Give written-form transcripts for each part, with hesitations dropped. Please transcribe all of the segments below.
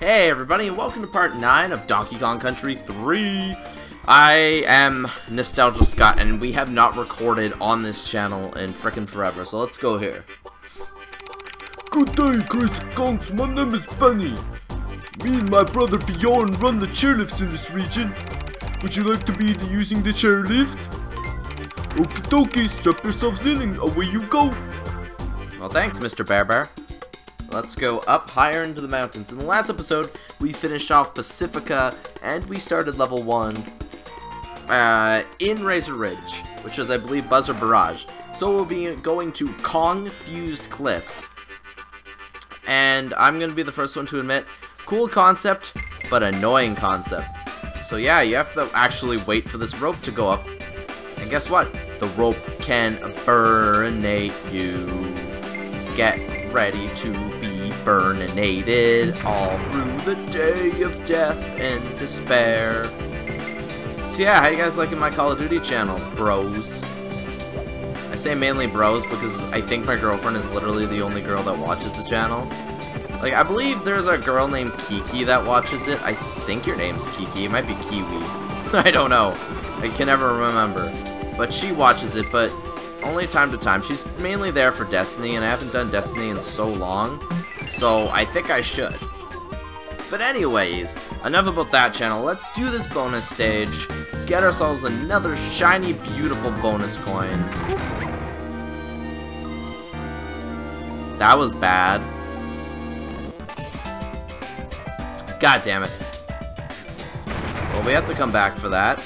Hey everybody, and welcome to part 9 of Donkey Kong Country 3. I am Nostalgia Scott, and we have not recorded on this channel in frickin' forever, so let's go here. Good day, Crazy Kongs. My name is Benny. Me and my brother Bjorn run the chairlifts in this region. Would you like to be using the chairlift? Okie dokie, strap yourselves in and away you go. Well, thanks, Mr. Bear Bear. Let's go up higher into the mountains. In the last episode, we finished off Pacifica, and we started level 1 in Razor Ridge, which was, I believe, Buzzer Barrage. So we'll be going to Kong-fused cliffs. And I'm going to be the first one to admit, cool concept, but annoying concept. So yeah, you have to actually wait for this rope to go up. And guess what? The rope can burnate you. Get ready to be burninated all through the day of death and despair. So yeah, how you guys liking my Call of Duty channel, bros? I say mainly bros because I think my girlfriend is literally the only girl that watches the channel. Like, I believe there's a girl named Kiki that watches it. I think your name's Kiki. It might be Kiwi. I don't know. I can never remember. But she watches it, but only time to time. She's mainly there for Destiny, and I haven't done Destiny in so long, so I think I should. But anyways, enough about that channel. Let's do this bonus stage, get ourselves another shiny, beautiful bonus coin. That was bad. God damn it. Well, we have to come back for that.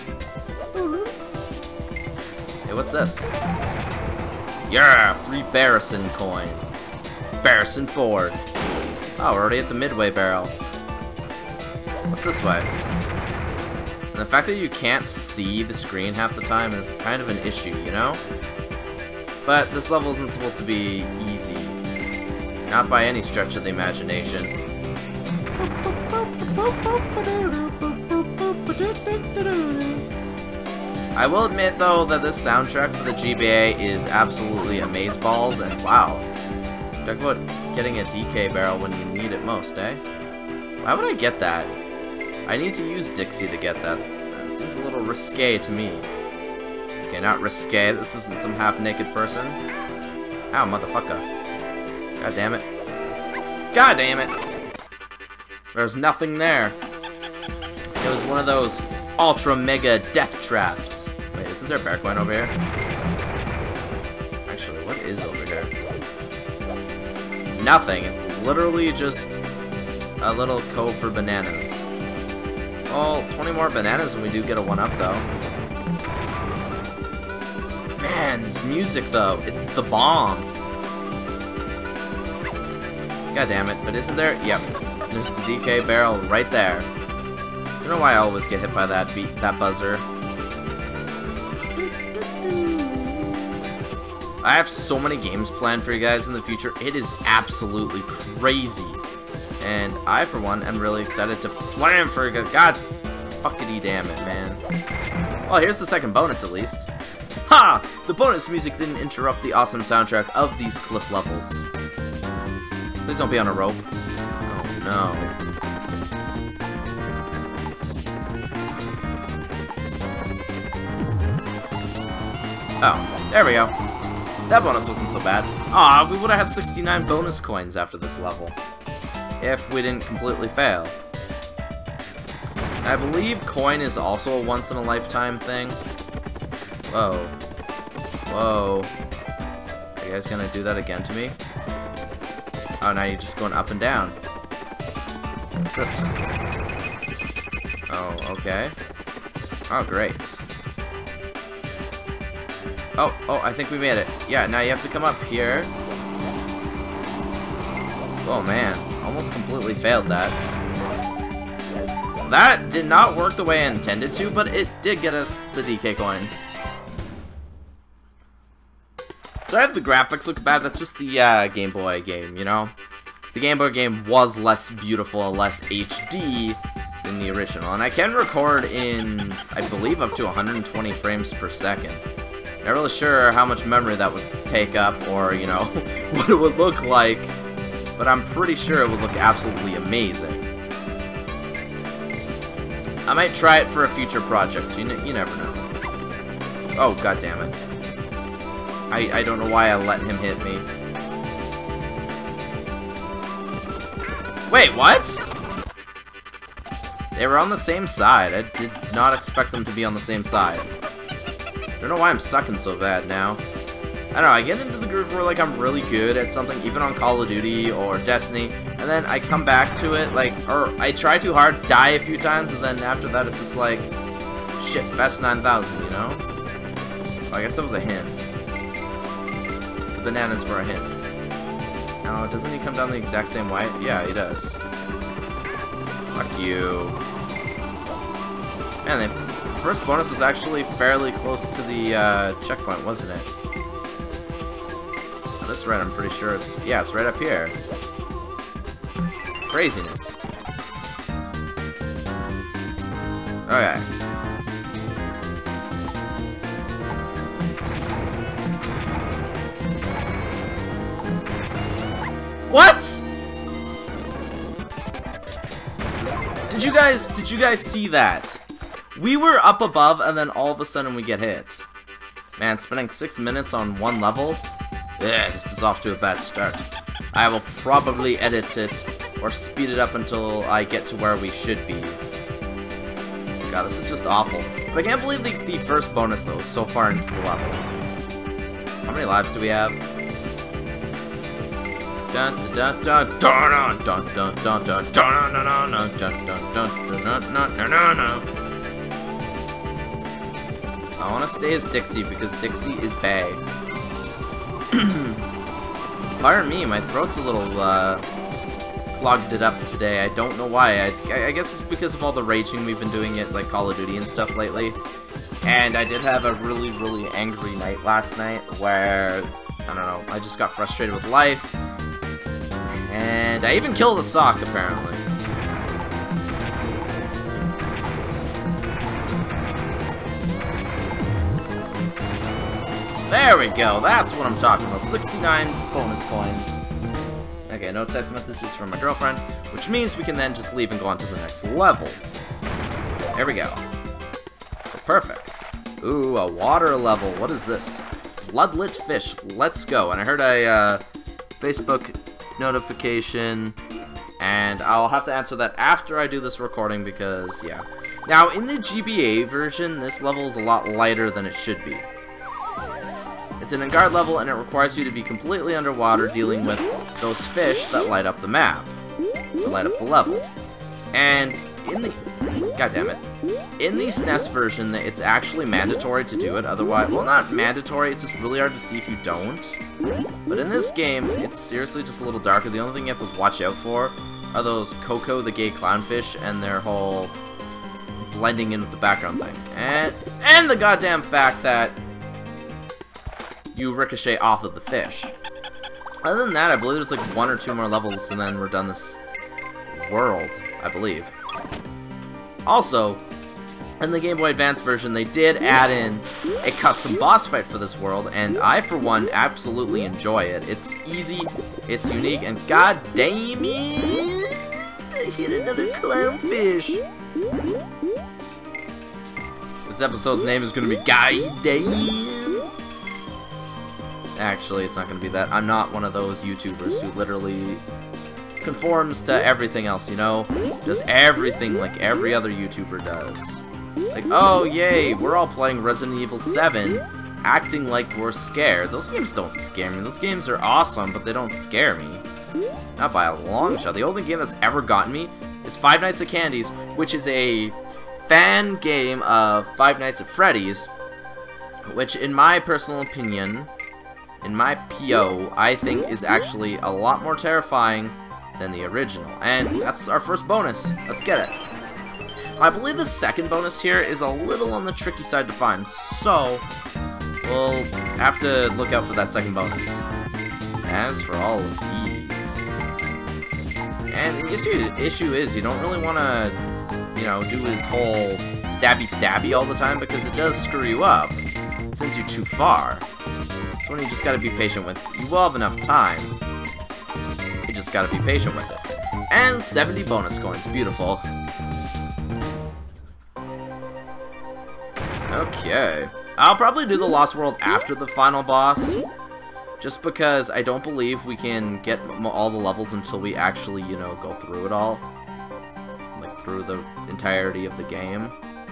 Hey, what's this? Yeah, free Barrison coin. Barrison Ford. Oh, we're already at the midway barrel. What's this way? And the fact that you can't see the screen half the time is kind of an issue, you know? But this level isn't supposed to be easy. Not by any stretch of the imagination. I will admit, though, that this soundtrack for the GBA is absolutely amazeballs, and wow. Talk about getting a DK barrel when you need it most, eh? Why would I get that? I need to use Dixie to get that. That seems a little risque to me. Okay, not risque. This isn't some half-naked person. Ow, motherfucker. God damn it. God damn it! There's nothing there. It was one of those ultra mega death traps. Wait, isn't there a bear coin over here? Actually, what is over here? Nothing. It's literally just a little cove for bananas. Well, 20 more bananas and we do get a 1-up though. Man, this music though, it's the bomb. God damn it, but isn't there? Yep. There's the DK barrel right there. I don't know why I always get hit by that buzzer. I have so many games planned for you guys in the future. It is absolutely crazy. And I, for one, am really excited to plan for you guys. God fuckity damn it, man. Well, here's the second bonus, at least. Ha! The bonus music didn't interrupt the awesome soundtrack of these cliff levels. Please don't be on a rope. Oh, no. Oh, there we go. That bonus wasn't so bad. Aw, we would have had 69 bonus coins after this level. If we didn't completely fail. I believe coin is also a once-in-a-lifetime thing. Whoa. Whoa. Are you guys gonna do that again to me? Oh, now you're just going up and down. What's this? Oh, okay. Oh, great. Oh, I think we made it. Yeah, now you have to come up here. Oh man, almost completely failed that. That did not work the way I intended to, but it did get us the DK coin. So I have the graphics look bad, that's just the Game Boy game, you know? The Game Boy game was less beautiful and less HD than the original, and I can record in, I believe, up to 120 frames per second. Not really sure how much memory that would take up, or, you know, what it would look like, but I'm pretty sure it would look absolutely amazing. I might try it for a future project. You never know. Oh, god damn it. I don't know why I let him hit me. Wait, what? They were on the same side. I did not expect them to be on the same side. Don't know why I'm sucking so bad now. I don't know, I get into the groove where, like, I'm really good at something, even on Call of Duty or Destiny, and then I come back to it, like, or I try too hard, die a few times, and then after that it's just like, shit, Fest 9000, you know? Well, I guess that was a hint. The bananas were a hint. No, doesn't he come down the exact same way? Yeah, he does. Fuck you. Man, the first bonus was actually fairly close to the checkpoint, wasn't it? Now, this red, I'm pretty sure it's... Yeah, it's right up here. Craziness. Okay. What? Did you guys see that? We were up above and then all of a sudden we get hit. Man, spending 6 minutes on one level? Yeah, this is off to a bad start. I will probably edit it or speed it up until I get to where we should be. God, this is just awful. But I can't believe the first bonus though is so far into the level. How many lives do we have? I want to stay as Dixie because Dixie is bae. Pardon me, my throat's a little clogged it up today. I don't know why. I guess it's because of all the raging we've been doing at like Call of Duty and stuff lately. And I did have a really, really angry night last night where, I don't know, I just got frustrated with life. And I even killed a sock, apparently. There we go, that's what I'm talking about. 69 bonus coins. Okay, no text messages from my girlfriend, which means we can then just leave and go on to the next level. There we go. So perfect. Ooh, a water level. What is this? Floodlit fish. Let's go. And I heard a Facebook notification, and I'll have to answer that after I do this recording because, yeah. Now, in the GBA version, this level is a lot lighter than it should be. It's an guard level, and it requires you to be completely underwater dealing with those fish that light up the map, that light up the level. And in the... God damn it. In the SNES version, it's actually mandatory to do it, otherwise... Well, not mandatory, it's just really hard to see if you don't. But in this game, it's seriously just a little darker. The only thing you have to watch out for are those Coco the gay clownfish and their whole blending in with the background thing. And the goddamn fact that you ricochet off of the fish. Other than that, I believe there's like 1 or 2 more levels and then we're done this world, I believe. Also, in the Game Boy Advance version, they did add in a custom boss fight for this world, and I, for one, absolutely enjoy it. It's easy, it's unique, and god damn it, I hit another clownfish. This episode's name is going to be God Damn. Actually, it's not going to be that. I'm not one of those YouTubers who literally conforms to everything else, you know? Does everything like every other YouTuber does. Like, oh yay, we're all playing Resident Evil 7, acting like we're scared. Those games don't scare me. Those games are awesome, but they don't scare me. Not by a long shot. The only game that's ever gotten me is Five Nights at Candy's, which is a fan game of Five Nights at Freddy's, which in my personal opinion, in my PO, I think is actually a lot more terrifying than the original. And that's our first bonus. Let's get it. I believe the second bonus here is a little on the tricky side to find, so we'll have to look out for that second bonus. As for all of these, and the issue is you don't really want to, you know, do his whole stabby all the time because it does screw you up. It sends you too far. It's one you just gotta be patient with. You will have enough time. You just gotta be patient with it. And 70 bonus coins. Beautiful. Okay. I'll probably do the Lost World after the final boss. Just because I don't believe we can get all the levels until we actually, you know, go through it all. Like, through the entirety of the game.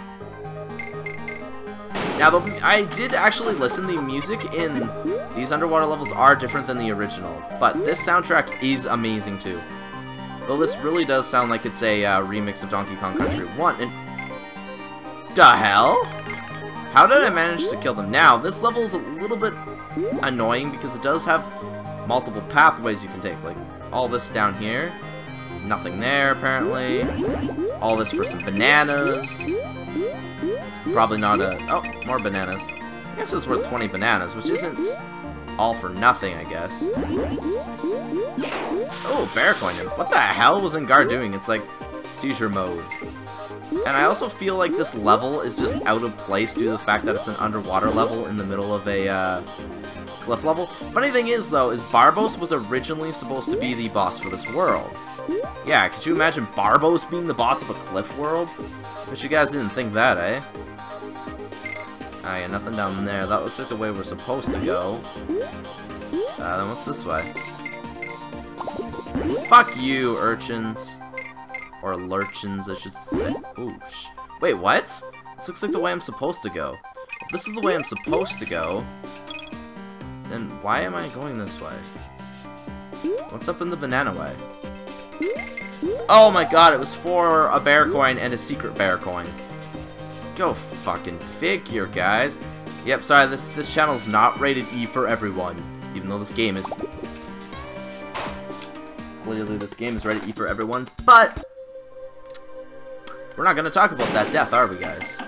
Now, I did actually listen. The music in these underwater levels are different than the original. But this soundtrack is amazing, too. Though this really does sound like it's a remix of Donkey Kong Country 1. And the hell? How did I manage to kill them? Now, this level is a little bit annoying because it does have multiple pathways you can take. Like, all this down here. Nothing there, apparently. All this for some bananas. Probably not a... Oh, more bananas. I guess it's worth 20 bananas, which isn't all for nothing, I guess. Oh, bear coin. What the hell was Engar doing? It's like seizure mode. And I also feel like this level is just out of place due to the fact that it's an underwater level in the middle of a cliff level. Funny thing is, though, is Barbos was originally supposed to be the boss for this world. Yeah, could you imagine Barbos being the boss of a cliff world? But you guys didn't think that, eh? Ah, yeah, nothing down there. That looks like the way we're supposed to go. Then what's this way? Fuck you, urchins. Or lurchins, I should say. Ooh, wait, what? This looks like the way I'm supposed to go. If this is the way I'm supposed to go, then why am I going this way? What's up in the banana way? Oh my god, it was for a bear coin and a secret bear coin. Go fucking figure, guys. Yep, sorry, this channel's not rated E for everyone. Even though this game is... Clearly this game is rated E for everyone, but... We're not gonna talk about that death, are we, guys?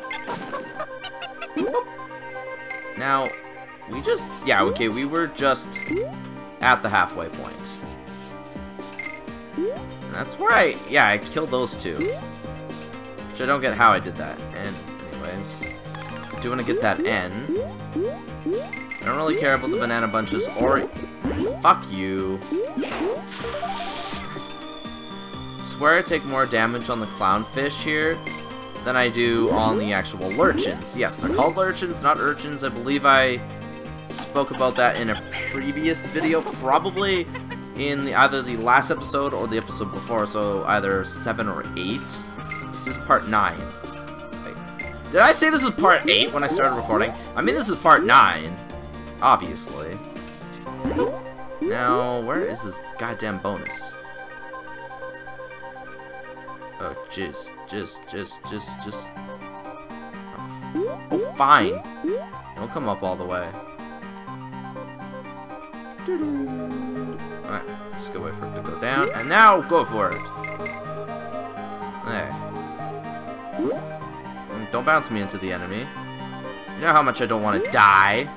Now, we just... Yeah, okay, we were just at the halfway point. And that's where I killed those two. Which I don't get how I did that. And, anyways, I do want to get that N. I don't really care about the banana bunches or... Fuck you. Swear I take more damage on the clownfish here than I do on the actual lurchins. Yes, they're called lurchins, not urchins. I believe I spoke about that in a previous video, probably in either the last episode or the episode before, so either 7 or 8. This is part 9. Wait, did I say this is part 8 when I started recording? I mean, this is part 9, obviously. Now, where is this goddamn bonus? Oh, just. Oh, fine. Don't come up all the way. Alright, just go wait for it to go down, and now go for it. There. Don't bounce me into the enemy. You know how much I don't want to die.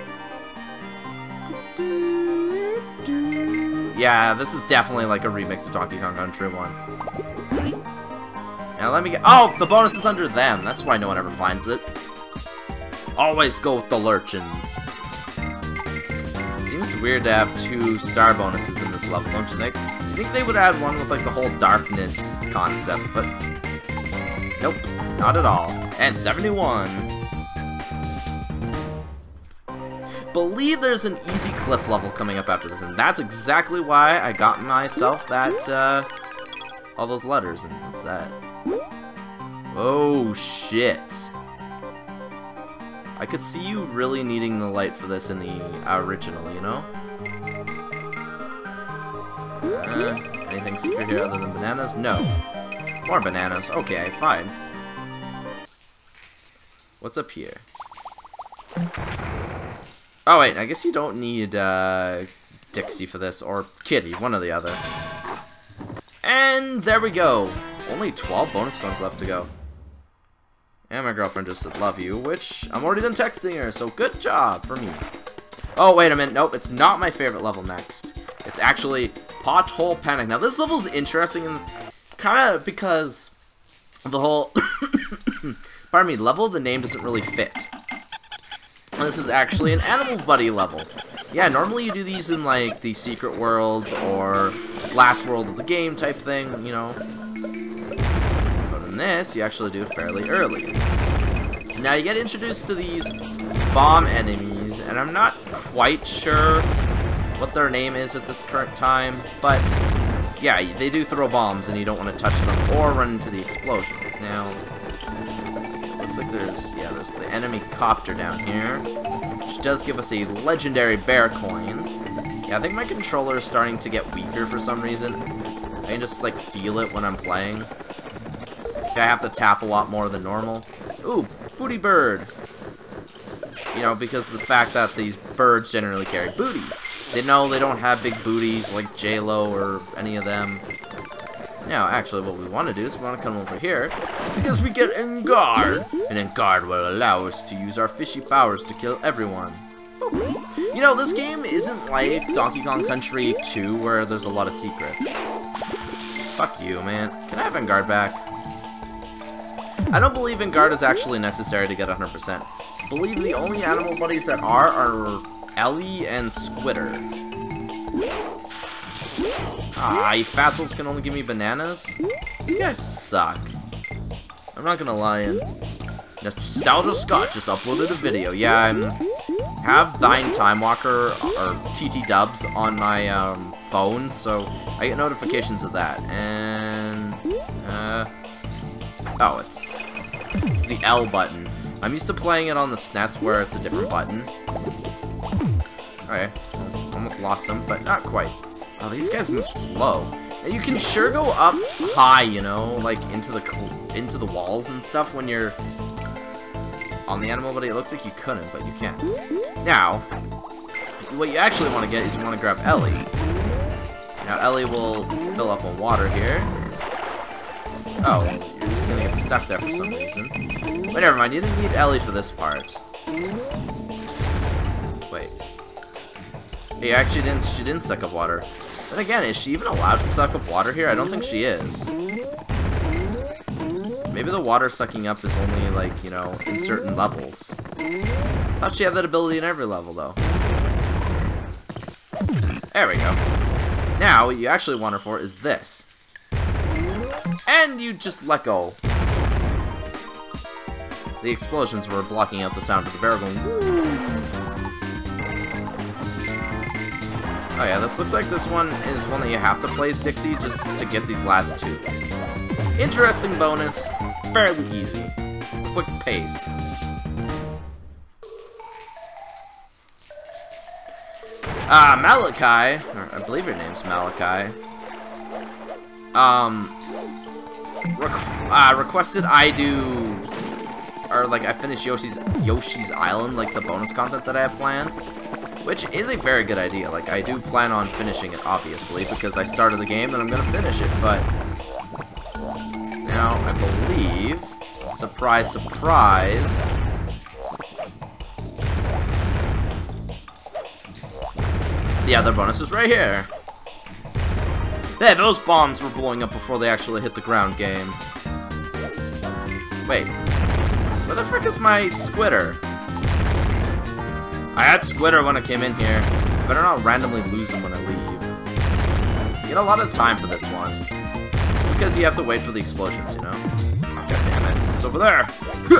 Yeah, this is definitely like a remix of Donkey Kong Country 1. Now let me get... Oh, the bonus is under them. That's why no one ever finds it. Always go with the lurchins. It seems weird to have 2 star bonuses in this level, don't you think? I think they would add one with like the whole darkness concept, but... Nope, not at all. And 71. Believe there's an easy cliff level coming up after this, and that's exactly why I got myself that, all those letters, and what's that? Oh, shit. I could see you really needing the light for this in the original, you know? Anything secret here other than bananas? No. More bananas. Okay, fine. What's up here? Oh, wait, I guess you don't need, Dixie for this, or Kitty, one or the other. And there we go. Only 12 bonus coins left to go. And my girlfriend just said, love you, which I'm already done texting her, so good job for me. Oh, wait a minute. Nope, it's not my favorite level next. It's actually Pothole Panic. Now, this level is interesting in kind of because of the whole... Pardon me, level of the name doesn't really fit. This is actually an Animal Buddy level. Yeah, normally you do these in, like, the Secret Worlds or Last World of the Game type thing, you know. But in this, you actually do it fairly early. Now you get introduced to these bomb enemies, and I'm not quite sure what their name is at this current time, but yeah, they do throw bombs and you don't want to touch them or run into the explosion. Now, looks like there's the enemy copter down here, which does give us a legendary bear coin. Yeah, I think my controller is starting to get weaker for some reason. I can just, like, feel it when I'm playing. I have to tap a lot more than normal. Ooh, booty bird! You know, because of the fact that these birds generally carry booty. They know they don't have big booties like J-Lo or any of them. Now, actually, what we want to do is we want to come over here, because we get Engard, and Engard will allow us to use our fishy powers to kill everyone. You know, this game isn't like Donkey Kong Country 2, where there's a lot of secrets. Fuck you, man. Can I have Engard back? I don't believe Engard is actually necessary to get 100%. I believe the only animal buddies that are Ellie and Squitter. Ah, you fatzels can only give me bananas? You guys suck. I'm not gonna lie. Nostalgia Scott just uploaded a video. Yeah, I have Thine Time Walker or TT Dubs on my phone, so I get notifications of that. And oh, it's the L button. I'm used to playing it on the SNES where it's a different button. Okay, almost lost them, but not quite. Oh, these guys move slow. And you can sure go up high, you know, like into the walls and stuff when you're on the animal, but it looks like you couldn't, but you can. Now, what you actually want to get is you want to grab Ellie. Now, Ellie will fill up on water here. Oh, you're just gonna get stuck there for some reason. But never mind, you didn't need Ellie for this part. Wait. Hey, actually she didn't suck up water. Then again, is she even allowed to suck up water here? I don't think she is. Maybe the water sucking up is only, like, you know, in certain levels. I thought she had that ability in every level, though. There we go. Now, what you actually want her for is this. And you just let go. The explosions were blocking out the sound of the barrel going, woo. Oh yeah, this looks like this one is one that you have to play as Dixie just to get these last two. Interesting bonus, fairly easy, quick paced. Malachi, or I believe your name's Malachi, requested I do, or like I finish Yoshi's Island, like the bonus content that I have planned. Which is a very good idea. Like, I do plan on finishing it, obviously, because I started the game and I'm gonna finish it, but now I believe, surprise, surprise, the other bonus is right here. Yeah, those bombs were blowing up before they actually hit the ground, game. Wait, where the frick is my Squitter? I had Squitter when I came in here. Better not randomly lose him when I leave. You get a lot of time for this one. It's because you have to wait for the explosions, you know? Oh, God damn it. It's over there!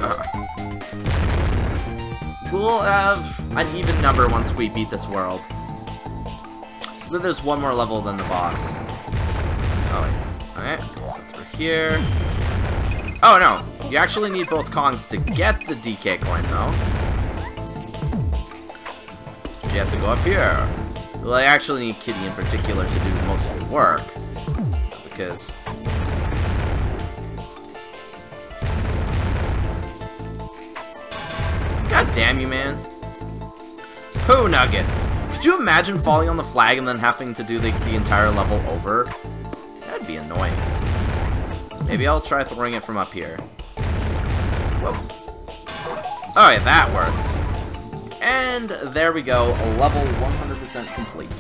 We'll have an even number once we beat this world. Then there's one more level than the boss. Oh, wait. Okay, go through here. Oh, no. You actually need both Kongs to get the DK coin, though. You have to go up here. Well, I actually need Kitty in particular to do most of the work. Because... God damn you, man. Poo nuggets! Could you imagine falling on the flag and then having to do the entire level over? That'd be annoying. Maybe I'll try throwing it from up here. Whoa. Oh yeah, that works. And there we go, level 100% complete.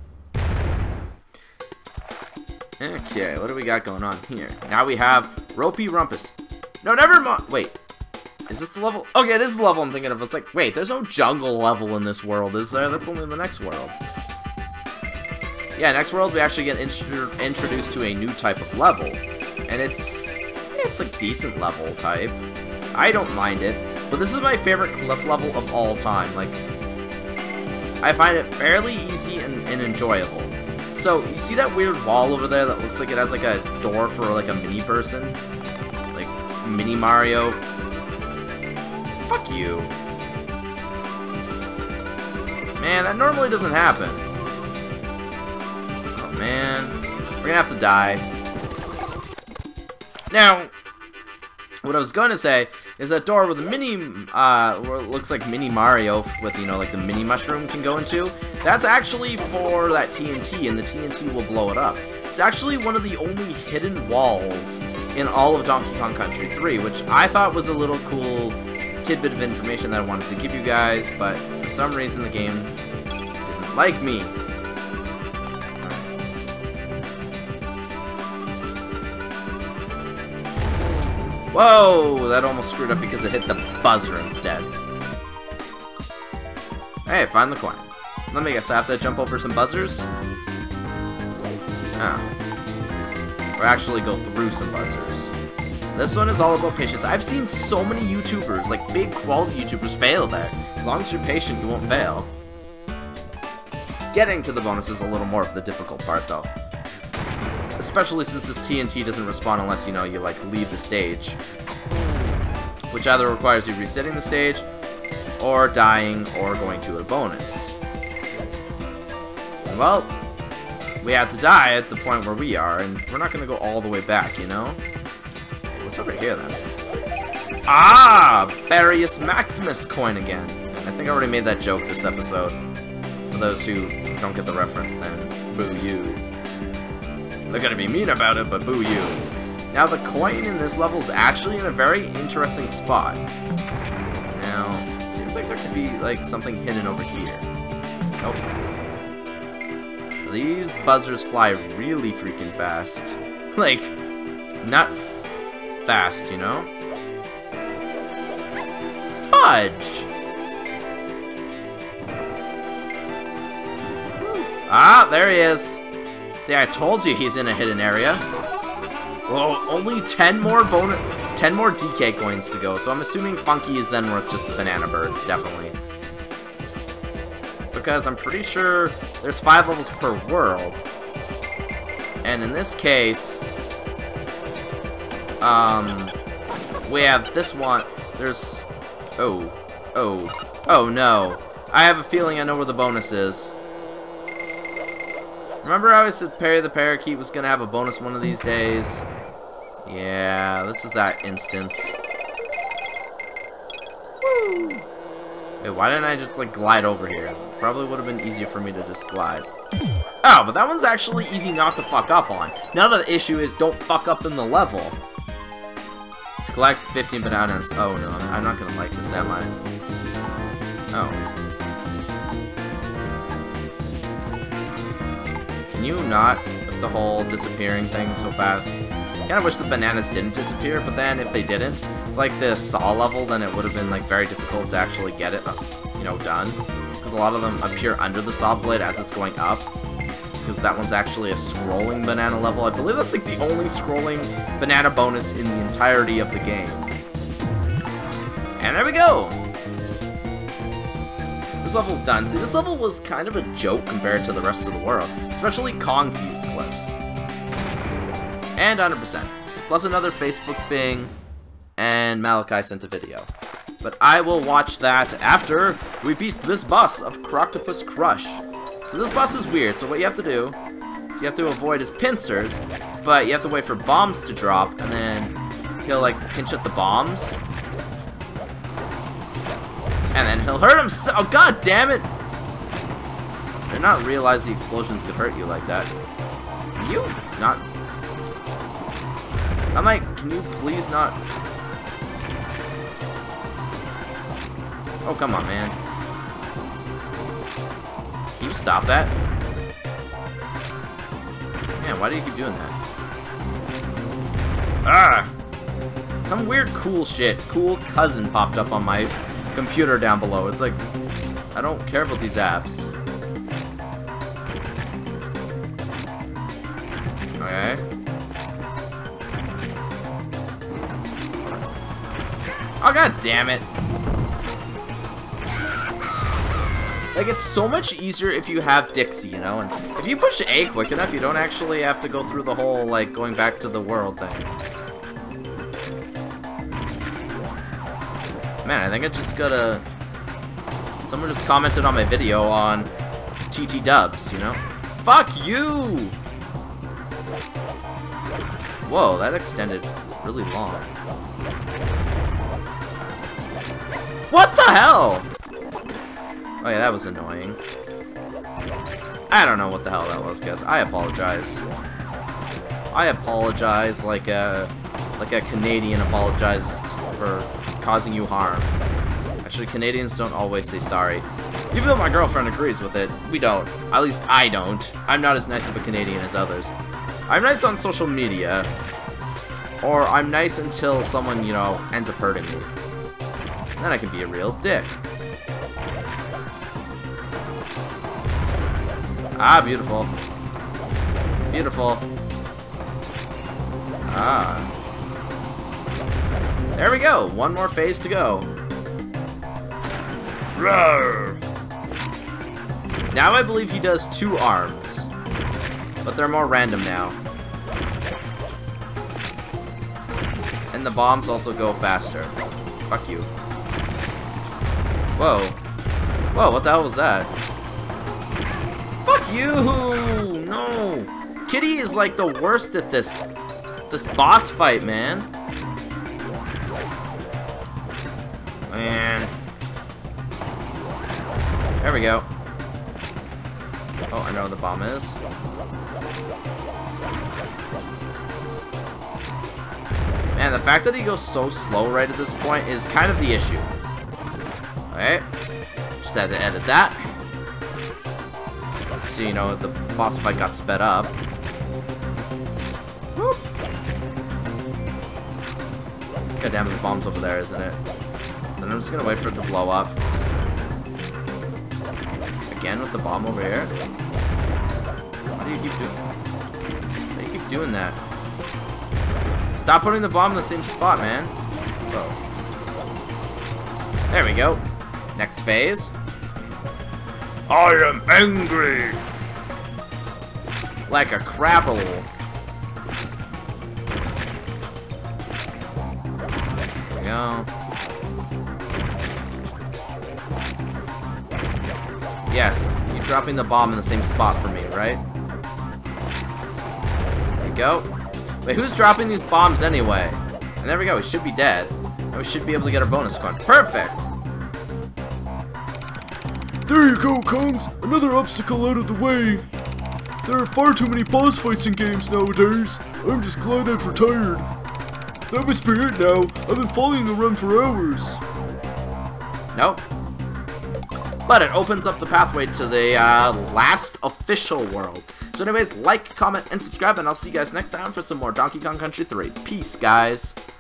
Okay, what do we got going on here? Now we have Ropey Rumpus. No, never mind. Wait, is this the level? Okay, it is the level I'm thinking of. It's like, wait, there's no jungle level in this world, is there? That's only the next world. Yeah, next world we actually get introduced to a new type of level. And it's like decent level type. I don't mind it. But this is my favorite cliff level of all time. Like, I find it fairly easy and enjoyable. So, you see that weird wall over there that looks like it has like a door for like a mini person? Like, Mini Mario? Fuck you. Man, that normally doesn't happen. Oh man. We're gonna have to die. Now, what I was going to say is that door where the mini, where it looks like Mini Mario with, you know, like the mini mushroom can go into, that's actually for that TNT, and the TNT will blow it up. It's actually one of the only hidden walls in all of Donkey Kong Country 3, which I thought was a little cool tidbit of information that I wanted to give you guys, but for some reason the game didn't like me. Whoa! That almost screwed up because it hit the buzzer instead. Hey, find the coin. Let me guess, I have to jump over some buzzers? Oh. Or actually go through some buzzers. This one is all about patience. I've seen so many YouTubers, like big quality YouTubers, fail there. As long as you're patient, you won't fail. Getting to the bonus is a little more of the difficult part, though. Especially since this TNT doesn't respawn unless, you know, you, like, leave the stage. Which either requires you resetting the stage, or dying, or going to a bonus. Well, we had to die at the point where we are, and we're not going to go all the way back, you know? What's over here, then? Ah! Barius Maximus coin again. And I think I already made that joke this episode. For those who don't get the reference, then boo you. They're gonna be mean about it, but boo you. Now, the coin in this level is actually in a very interesting spot. Now, seems like there could be, like, something hidden over here. Nope. These buzzers fly really freaking fast. Like, nuts fast, you know? Fudge! Ah, there he is. See, I told you he's in a hidden area. Well, only 10 more DK coins to go, so I'm assuming Funky is then worth just the banana birds, definitely. Because I'm pretty sure there's 5 levels per world. And in this case, we have this one. There's, oh no. I have a feeling I know where the bonus is. Remember how I said Perry the Parakeet was gonna have a bonus one of these days? Yeah, this is that instance. Woo! Wait, why didn't I just, like, glide over here? Probably would have been easier for me to just glide. Oh, but that one's actually easy not to fuck up on. Now the issue is don't fuck up in the level. Let's collect 15 bananas. Oh no, I'm not gonna like this, am I? Oh. Can you not with the whole disappearing thing so fast? I kind of wish the bananas didn't disappear, but then if they didn't, like the saw level, then it would have been like very difficult to actually get it, you know, done. Because a lot of them appear under the saw blade as it's going up. Because that one's actually a scrolling banana level. I believe that's like the only scrolling banana bonus in the entirety of the game. And there we go! This level's done. See, this level was kind of a joke compared to the rest of the world, especially Kong-fused cliffs. And 100%. Plus another Facebook bing, and Malachi sent a video. But I will watch that after we beat this boss of Croctopus Crush. So this boss is weird, so what you have to do is you have to avoid his pincers, but you have to wait for bombs to drop, and then he'll like pinch at the bombs. And then he'll hurt himself. Oh, god damn it! I did not realize the explosions could hurt you like that. Can you not? I'm like, can you please not? Oh, come on, man. Can you stop that? Man, why do you keep doing that? Ah! Some weird cool shit. Cool cousin popped up on my computer down below. It's like, I don't care about these apps. Okay. Oh, god damn it. Like, it's so much easier if you have Dixie, you know? And if you push A quick enough, you don't actually have to go through the whole, like, going back to the world thing. Man, I think I just gotta... Someone just commented on my video on TT dubs, you know? Fuck you! Whoa, that extended really long. What the hell? Oh yeah, that was annoying. I don't know what the hell that was, guys. I apologize. I apologize like a Canadian apologizes for causing you harm. Actually, Canadians don't always say sorry. Even though my girlfriend agrees with it, we don't. At least I don't. I'm not as nice of a Canadian as others. I'm nice on social media. Or I'm nice until someone, you know, ends up hurting me. Then I can be a real dick. Ah, beautiful. Beautiful. Ah. There we go. One more phase to go. Roar. Now I believe he does 2 arms. But they're more random now. And the bombs also go faster. Fuck you. Whoa. Whoa, what the hell was that? Fuck you! No! Kitty is like the worst at this boss fight, man. Man. There we go. Oh, I know where the bomb is. Man, the fact that he goes so slow right at this point is kind of the issue. Okay. Just had to edit that. So, you know, the boss fight got sped up. Whoop. God damn it, the bomb's over there, isn't it? Then I'm just gonna wait for it to blow up. Again with the bomb over here. Why do you keep doing? Why do you keep doing that? Stop putting the bomb in the same spot, man. Whoa. There we go. Next phase. I am angry. Like a crabble. There we go. Yes, keep dropping the bomb in the same spot for me, right? There we go. Wait, who's dropping these bombs anyway? And there we go, we should be dead. And we should be able to get our bonus score. Perfect! There you go, Kongs! Another obstacle out of the way! There are far too many boss fights in games nowadays. I'm just glad I've retired. That must be it now. I've been following the run for hours. Nope. But it opens up the pathway to the last official world. So anyways, like, comment, and subscribe, and I'll see you guys next time for some more Donkey Kong Country 3. Peace, guys.